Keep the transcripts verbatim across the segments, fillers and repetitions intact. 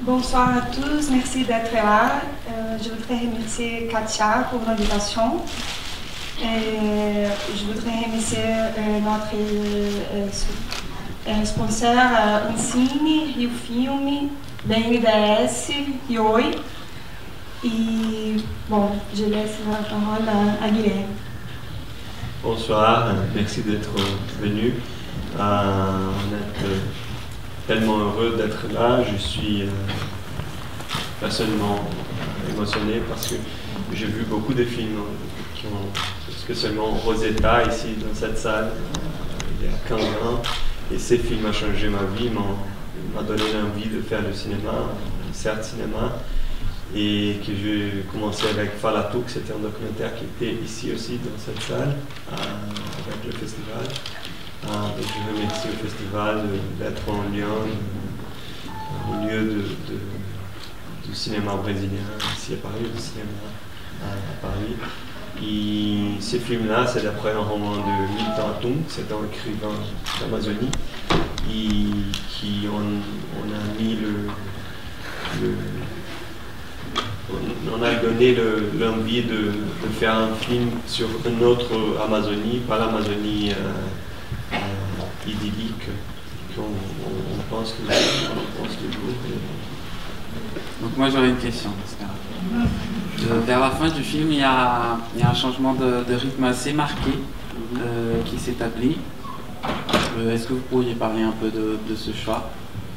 Bonsoir à tous, merci d'être là. Euh, je voudrais remercier Katia pour l'invitation. Et je voudrais remercier euh, notre euh, euh, sponsor uh, Ancine, Rio Filme, B N D E S e Oi. Et bon, je laisse la parole à, à Guilherme. Bonsoir, merci d'être venu. Euh, on est euh, tellement heureux d'être là. Je suis euh, personnellement émotionné parce que j'ai vu beaucoup de films qui ont, spécialement Rosetta ici dans cette salle, il y a quinze ans. Et ces films ont changé ma vie, m'ont donné envie de faire le cinéma, certes cinéma. Et que j'ai commencé avec Falatouk, c'était un documentaire qui était ici aussi dans cette salle, euh, avec le festival. Euh, et je remercie le festival d'être en Lyon, euh, au lieu de, de, du cinéma brésilien, ici à Paris, du cinéma euh, à Paris. Et ce film-là, c'est d'après un roman de Milton Atung, c'est un écrivain d'Amazonie, et qui on, on a mis le, le on a donné l'envie de, de faire un film sur une autre Amazonie, pas l'Amazonie euh, euh, idyllique qu'on on, on pense que on pense toujours. Donc moi j'aurais une question. De, vers la fin du film, il y a, il y a un changement de, de rythme assez marqué euh, qui s'établit. Euh, Est-ce que vous pourriez parler un peu de, de ce choix?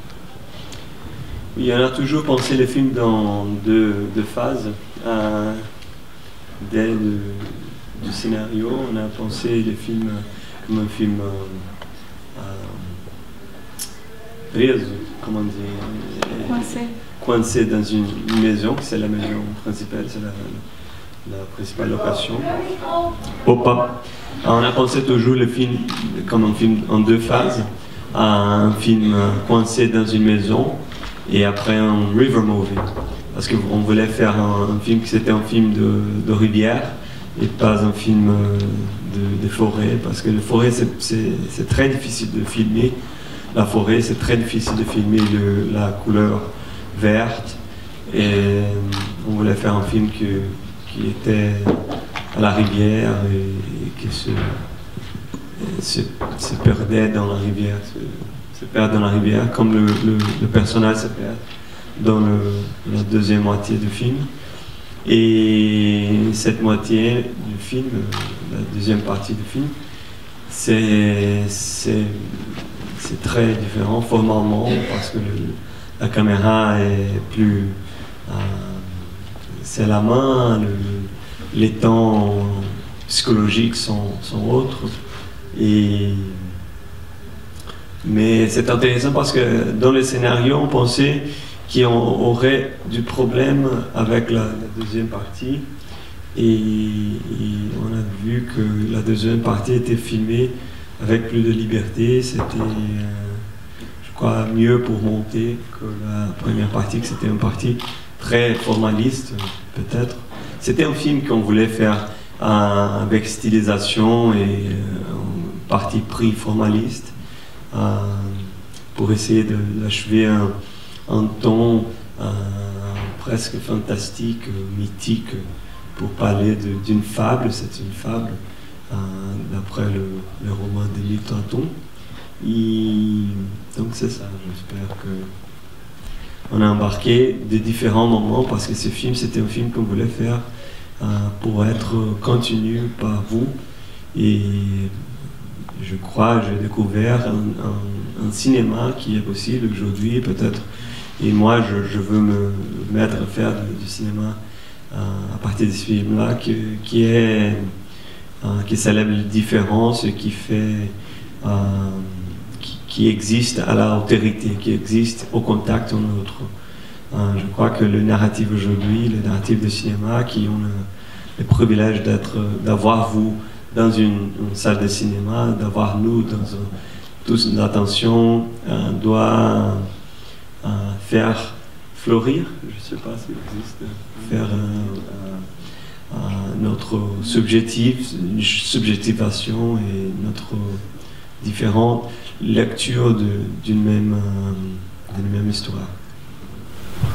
Oui, on a toujours pensé les films dans deux, deux phases. Euh, dès le du scénario, on a pensé les films comme un film euh, euh, comment dire, Coincé. coincé dans une, une maison, c'est la maison principale, c'est la, la principale location. Opa. On a pensé toujours le film comme un film en deux phases. Un film coincé dans une maison, et après un river movie, parce qu'on voulait faire un, un film qui c'était un film de, de rivière et pas un film de, de forêt, parce que la forêt c'est très difficile de filmer, la forêt c'est très difficile de filmer le, la couleur verte, et on voulait faire un film que, qui était à la rivière et, et qui se, se, se perdait dans la rivière. Se, se perd dans la rivière, comme le, le, le personnage se perd dans le, la deuxième moitié du film. Et cette moitié du film, la deuxième partie du film, c'est très différent formalement, parce que le, la caméra est plus... Euh, c'est la main, le, les temps psychologiques sont, sont autres. Et mais c'est intéressant parce que dans le scénario, on pensait qu'il y aurait du problème avec la, la deuxième partie. Et, et on a vu que la deuxième partie était filmée avec plus de liberté. C'était, euh, je crois, mieux pour monter que la première partie, que c'était une partie très formaliste, peut-être. C'était un film qu'on voulait faire euh, avec stylisation et euh, parti pris formaliste. Euh, pour essayer d'achever un, un ton euh, presque fantastique, mythique, pour parler d'une fable. C'est une fable euh, d'après le, le roman de Milton Atung. Donc c'est ça, j'espère que on a embarqué de différents moments, parce que ce film, c'était un film qu'on voulait faire euh, pour être continu par vous. Et je crois, j'ai découvert un, un, un cinéma qui est possible aujourd'hui, peut-être. Et moi, je, je veux me mettre à faire du, du cinéma euh, à partir de ce film-là, qui, qui, est, euh, qui célèbre les différences, qui fait, euh, qui, qui existe à la altérité, qui existe au contact en autre. Euh, je crois que le narratif aujourd'hui, le narratif de cinéma, qui ont le, le privilège d'être, d'avoir vous dans une, une salle de cinéma, d'avoir nous dans un, tous une attention, euh, doit euh, faire fleurir, je ne sais pas s'il existe, faire euh, euh, euh, notre subjectif, une subjectivation et notre différente lecture d'une même, euh, d'une même histoire.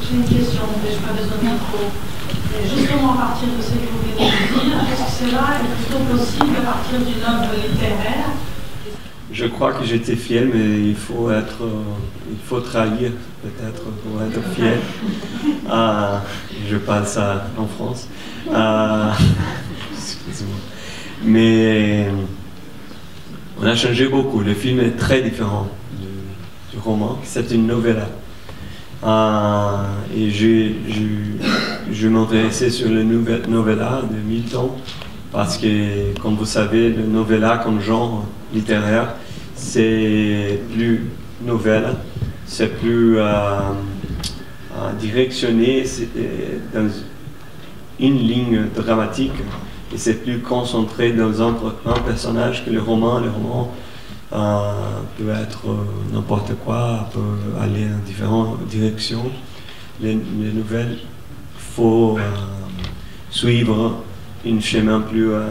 J'ai une question, mais je n'ai pas besoin de micro. Et justement, à partir de ce que vous venez de dire, est-ce que cela est plutôt possible à partir d'une œuvre littéraire? Je crois que j'étais fiel, mais il faut être, euh, il faut trahir peut-être pour être fiel. Euh, je parle ça en France. Euh, excusez-moi. Mais on a changé beaucoup. Le film est très différent du, du roman. C'est une novella. Euh, et je, je, je m'intéressais sur le novella de Milton parce que, comme vous savez, le novella comme genre littéraire, c'est plus nouvelle, c'est plus euh, euh, directionné dans une ligne dramatique et c'est plus concentré dans un, un personnage que le roman. Le roman euh, peut être euh, n'importe quoi, peut aller dans différentes directions. Les, les nouvelles, il faut euh, suivre un chemin plus euh,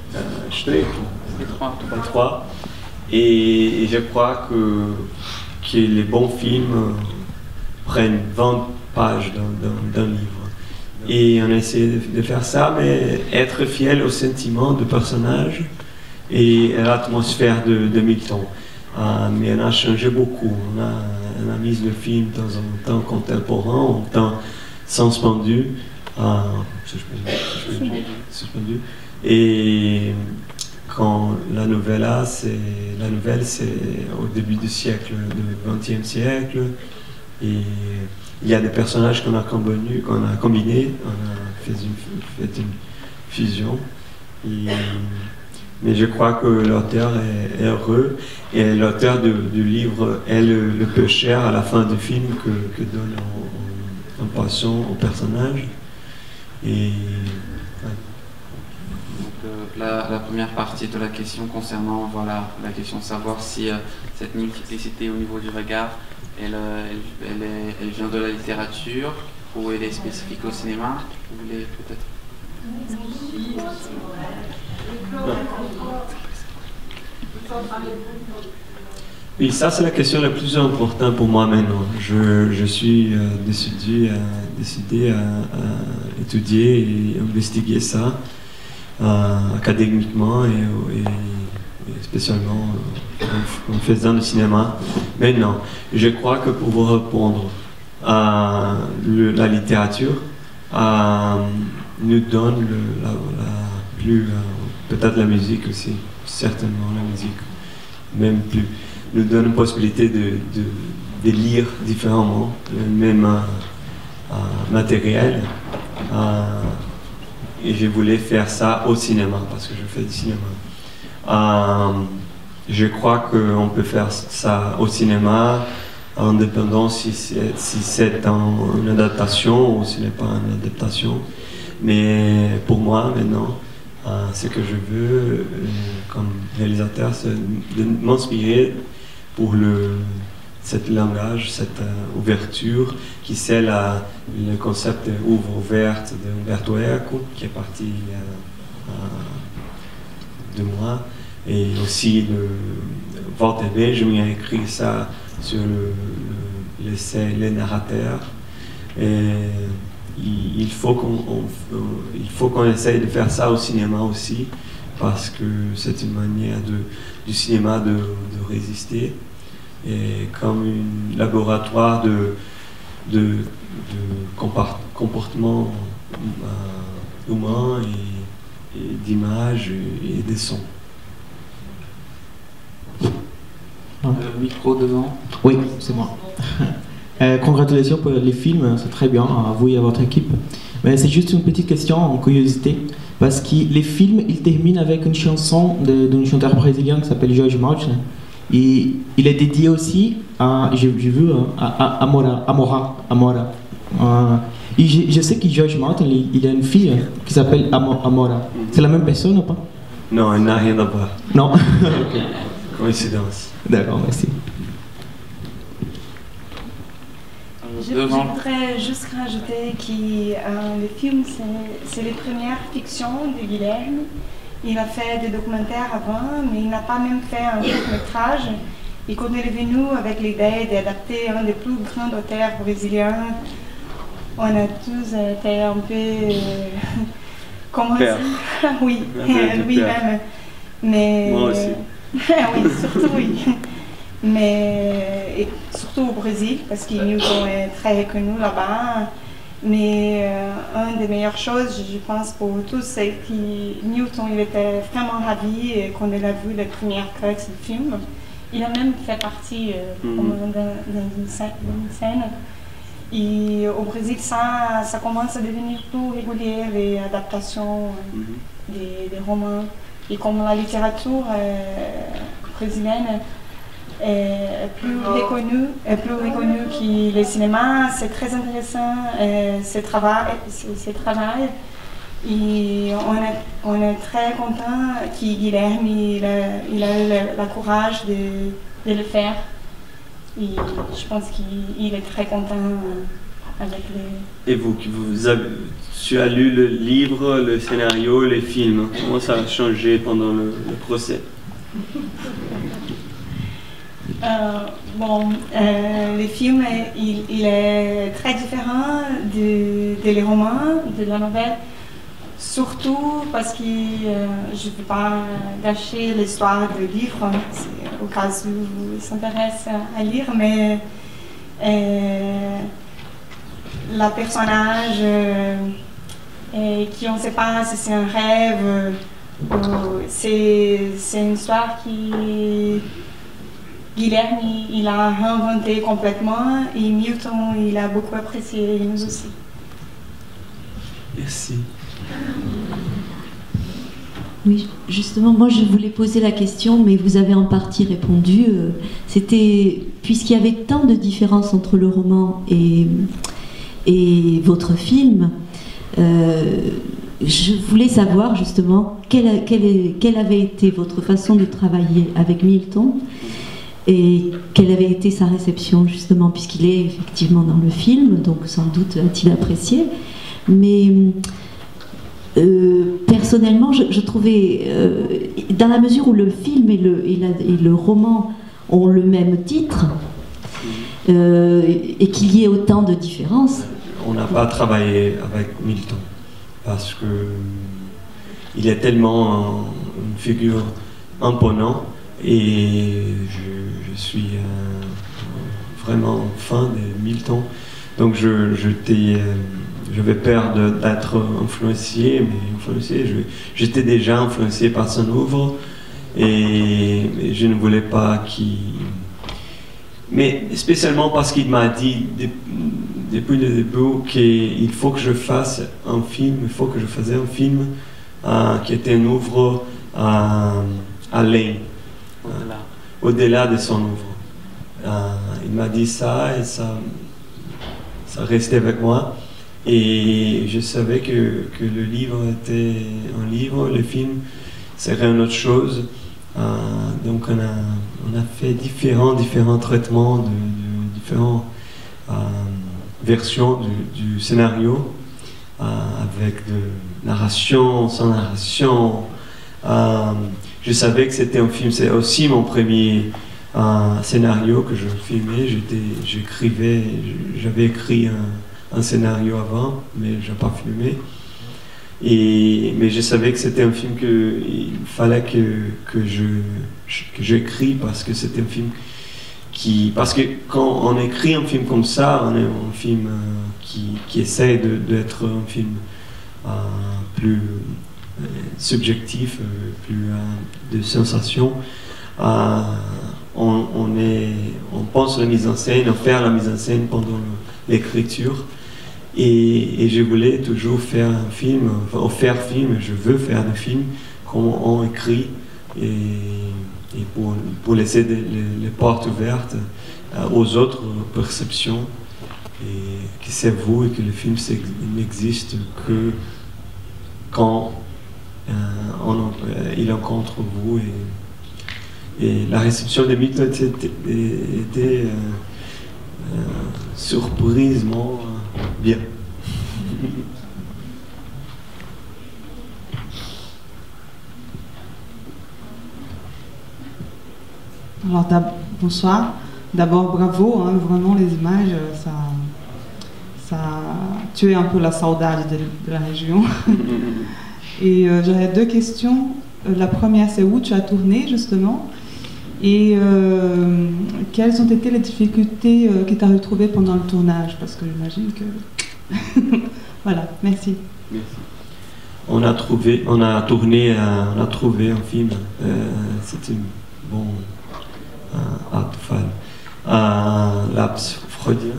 étroit. Et, et je crois que, que les bons films euh, prennent vingt pages d'un livre. Et on essaie de, de faire ça, mais être fidèle au sentiment du personnage et à l'atmosphère de, de Milton. Euh, mais on a changé beaucoup. On a, on a mis le film dans un temps contemporain, en temps suspendu. Euh, suspendu. suspendu. Et quand la novella, c'est la nouvelle, c'est au début du siècle, du vingtième siècle, et il y a des personnages qu'on a combinés, qu'on a combinés, on a fait une, fait une fusion. Et, mais je crois que l'auteur est, est heureux, et l'auteur du, du livre est le, le peu cher à la fin du film que, que donne en, en, en passion au personnage. Et La, la première partie de la question concernant voilà, la question de savoir si euh, cette multiplicité au niveau du regard, elle, elle, elle, est, elle vient de la littérature ou elle est spécifique au cinéma. Vous voulez peut-être Oui, ça c'est la question la plus importante pour moi maintenant. Je, je suis euh, décidé, à, décidé à, à étudier et investiguer ça. Euh, académiquement et, et, et spécialement euh, en, en faisant le cinéma. Mais non, je crois que pour vous répondre, euh, le, la littérature euh, nous donne le, la, la plus, euh, peut-être la musique aussi, certainement la musique, même plus, nous donne une possibilité de, de, de lire différemment le même euh, euh, matériel. Euh, Et je voulais faire ça au cinéma, parce que je fais du cinéma. Euh, je crois qu'on peut faire ça au cinéma, indépendant si c'est si c'est une adaptation ou si ce n'est pas une adaptation. Mais pour moi, maintenant, euh, ce que je veux, euh, comme réalisateur, c'est de m'inspirer pour le... cette langage, cette euh, ouverture, qui c'est la, le concept d'ouvre ouverte d'Umberto Eco, qui est parti euh, euh, de moi, et aussi le Walter Benjamin a écrit ça sur le, le, l'essai Les narrateurs. Et il, il faut qu'on on, il faut qu'on essaye de faire ça au cinéma aussi, parce que c'est une manière de, du cinéma de, de résister. Et comme un laboratoire de, de, de comportement euh, humain et, et d'images et, et des sons. Le micro devant. Oui, c'est moi. euh, congratulations pour les films, c'est très bien, à vous et à votre équipe. Mais c'est juste une petite question en curiosité, parce que les films, ils terminent avec une chanson d'un chanteur brésilien qui s'appelle Jorge Martin. Et il est dédié aussi à, j'ai vu, à, à Amora, Amora, Amora. Euh, et je, je sais que Jorge Martin, il, il a une fille qui s'appelle Amora. C'est la même personne ou pas? Non, elle n'a rien à voir. Non. Okay. Coïncidence. D'accord, merci. Je, je voudrais juste rajouter que euh, le film, c'est les premières fictions de Guilherme. Il a fait des documentaires avant, mais il n'a pas même fait un court-métrage. Et quand il est venu avec l'idée d'adapter un des plus grands auteurs brésiliens on a tous été un peu... Euh, comment Peur. dire Oui, lui-même. Mais... Moi aussi. Oui, surtout oui. Mais et surtout au Brésil, parce que Newton est très connu là-bas. Mais euh, une des meilleures choses, je pense, pour tous, c'est que Newton il était vraiment ravi quand il a vu la première cut du film. Il a même fait partie euh, mm-hmm. d'une scène. Et au Brésil, ça, ça commence à devenir plus régulier, les adaptations mm-hmm. des, des romans. Et comme la littérature euh, brésilienne est plus reconnue, est plus reconnue que le cinéma, c'est très intéressant, euh, ce travail, ce travail. Et on est, on est très content que Guilherme il a, il a eu le, le courage de, de le faire. Et je pense qu'il est très content avec les... Et vous, vous avez, tu as lu le livre, le scénario, les films. Comment ça a changé pendant le, le procès? Euh, bon, euh, le film, il, il est très différent de, de les romans, de la novelle, surtout parce que euh, je ne veux pas gâcher l'histoire du livre, au cas où vous s'intéressez à lire, mais euh, la personnage euh, et qui on ne sait pas si c'est un rêve, euh, c'est une histoire qui... Guilherme, il a réinventé complètement et Milton, il a beaucoup apprécié et nous aussi. Merci. Oui, justement, moi je voulais poser la question, mais vous avez en partie répondu. C'était, puisqu'il y avait tant de différences entre le roman et, et votre film, euh, je voulais savoir justement quelle, quelle, quelle avait été votre façon de travailler avec Milton. Et quelle avait été sa réception, justement, puisqu'il est effectivement dans le film, donc sans doute a-t-il apprécié. Mais euh, personnellement, je, je trouvais, euh, dans la mesure où le film et le, et la, et le roman ont le même titre, euh, et qu'il y ait autant de différences... On n'a pas travaillé avec Milton, parce que il est tellement une figure imposante. Et je, je suis euh, vraiment fan de Milton, donc je, je, euh, j'avais peur d'être influencé, mais influencé, j'étais déjà influencé par son œuvre et, et je ne voulais pas qu'il... Mais spécialement parce qu'il m'a dit de, depuis le début qu'il faut que je fasse un film, il faut que je fasse un film euh, qui était une œuvre euh, à l'œil. Au-delà. Au-delà de son œuvre. Euh, il m'a dit ça et ça, ça restait avec moi. Et je savais que, que le livre était un livre, le film serait une autre chose. Euh, donc on a, on a fait différents, différents traitements, de, de différentes euh, versions du, du scénario, euh, avec de narration, sans narration. Euh, Je savais que c'était un film, c'est aussi mon premier euh, scénario que je filmais. J'écrivais, j'avais écrit un, un scénario avant, mais je n'ai pas filmé. Et, mais je savais que c'était un film qu'il fallait que, que j'écris parce que c'était un film qui... Parce que quand on écrit un film comme ça, on est un film euh, qui, qui essaie d'être un film euh, plus... subjectif, plus euh, de sensations. Euh, on, on, est, on pense à la mise en scène, à faire la mise en scène pendant l'écriture. Et, et je voulais toujours faire un film, enfin, faire film, je veux faire des films comme on écrit et, et pour, pour laisser des, les, les portes ouvertes euh, aux autres perceptions. Et que c'est vous et que le film n'existe que quand Euh, on, euh, il rencontre vous et, et la réception de Milton était, était euh, euh, surprisement euh, bien. Alors bonsoir. D'abord bravo, hein, vraiment les images, ça, ça tu es un peu la saudade de, de la région. Et euh, j'aurais deux questions. La première, c'est où tu as tourné justement? Et euh, quelles ont été les difficultés euh, que tu as retrouvées pendant le tournage? Parce que j'imagine que... Voilà, merci. Merci. On a trouvé, on a tourné, euh, on a trouvé un film. Euh, c'est une bon euh, artefal, un lapsus freudien.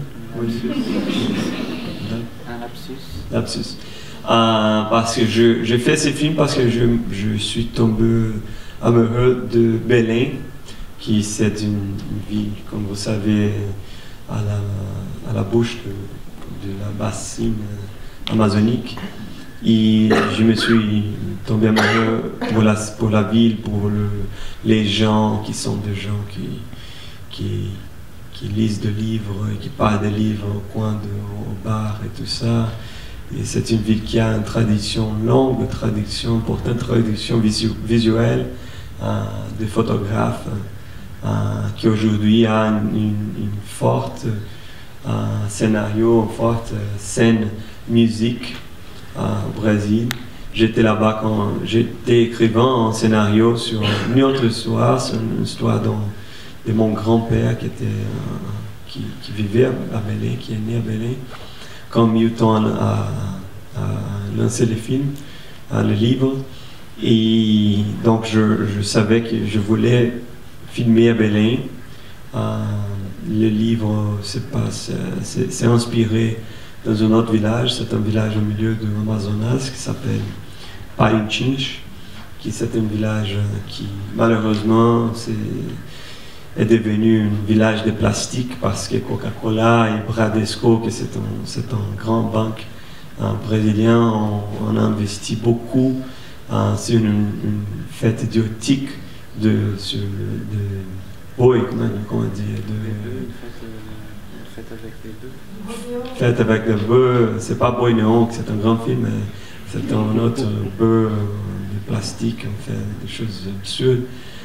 Un lapsus. Lapsus. Euh, parce que je, j'ai fait ce film parce que je, je suis tombé amoureux de Belém, qui c'est une, une ville, comme vous savez, à la, à la bouche de, de la bassine amazonique. Et je me suis tombé amoureux pour la, pour la ville, pour le, les gens qui sont des gens qui, qui, qui lisent des livres, qui parlent des livres au coin, de, au bar et tout ça. Et c'est une ville qui a une tradition longue, une tradition, importante tradition visu, visuelle, euh, des photographes, euh, qui aujourd'hui a une, une, une forte euh, scénario, une forte scène musique euh, au Brésil. J'étais là-bas quand j'étais écrivant un scénario sur une autre histoire, sur une histoire dont, de mon grand-père qui, était, euh, qui, qui vivait à Belém, qui est né à Belém. Quand Milton a, a lancé le film, le livre, et donc je, je savais que je voulais filmer à Belém. Euh, le livre s'est inspiré dans un autre village, c'est un village au milieu de l'Amazonas qui s'appelle Parintins, qui c'est un village qui malheureusement est devenu un village de plastique parce que Coca-Cola et Bradesco, que c'est un, c'est un grand banque euh, brésilien, ont, ont investi beaucoup euh, sur une, une fête idiotique de, sur, de boi, comment, comment dire, de, Fête avec des bœufs. Fête avec des bœufs, c'est pas Boi Néon, c'est un grand film, mais c'est un autre bœuf de plastique, on fait des choses absurdes.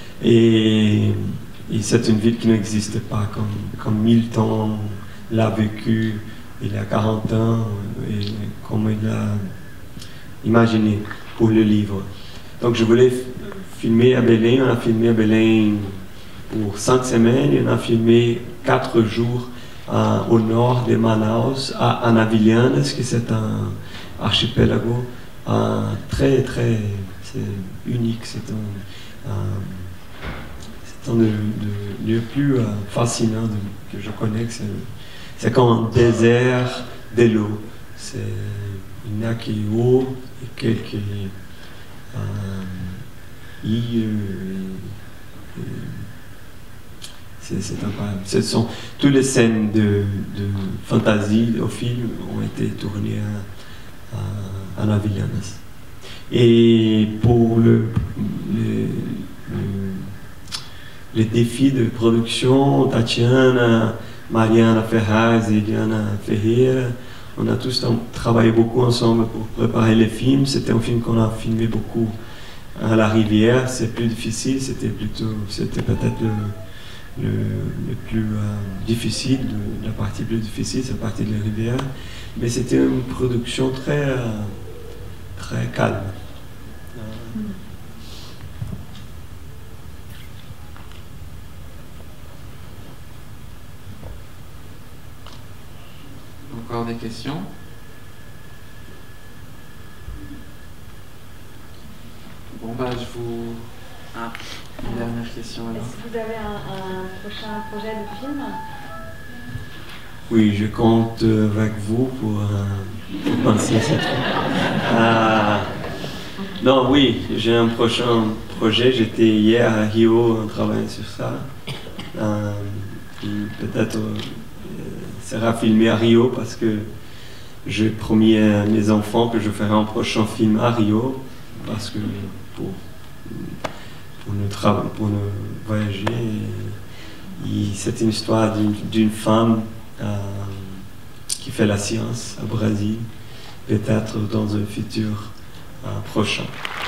Et Et c'est une ville qui n'existe pas, comme, comme Milton l'a vécu il y a quarante ans, et comme il l'a imaginé pour le livre. Donc je voulais filmer à Belém, on a filmé à Belém pour cinq semaines, et on a filmé quatre jours euh, au nord de Manaus, à Anavilhanas, qui c'est un archipelago euh, très très c'est unique, c'est un... un un des de, lieux plus euh, fascinants de, que je connais, c'est comme un désert de l'eau. Il n'y a que l'eau et quelques euh, îles. C'est incroyable. Ce sont toutes les scènes de, de fantasy au film ont été tournées à, à, à Anavilhanas. Et pour le, le, le les défis de production, Tatiana, Mariana Ferraz et Diana Ferreira, on a tous travaillé beaucoup ensemble pour préparer les films. C'était un film qu'on a filmé beaucoup à la rivière, c'est plus difficile, c'était plutôt, c'était peut-être le, le, le plus euh, difficile, le, la partie plus difficile, c'est la partie de la rivière, mais c'était une production très, euh, très calme. Euh, Encore des questions? Bon, bah, je vous... Ah, une dernière question alors. Est-ce que vous avez un, un prochain projet de film? Oui, je compte avec vous pour, euh, pour penser à cette fois. Euh, non, oui, j'ai un prochain projet. J'étais hier à Rio en travaillant sur ça. Euh, Peut-être... Euh, sera filmé à Rio parce que j'ai promis à mes enfants que je ferai un prochain film à Rio parce que pour, pour, nous, pour nous voyager. C'est une histoire d'une femme euh, qui fait la science au Brésil, peut-être dans un futur euh, prochain.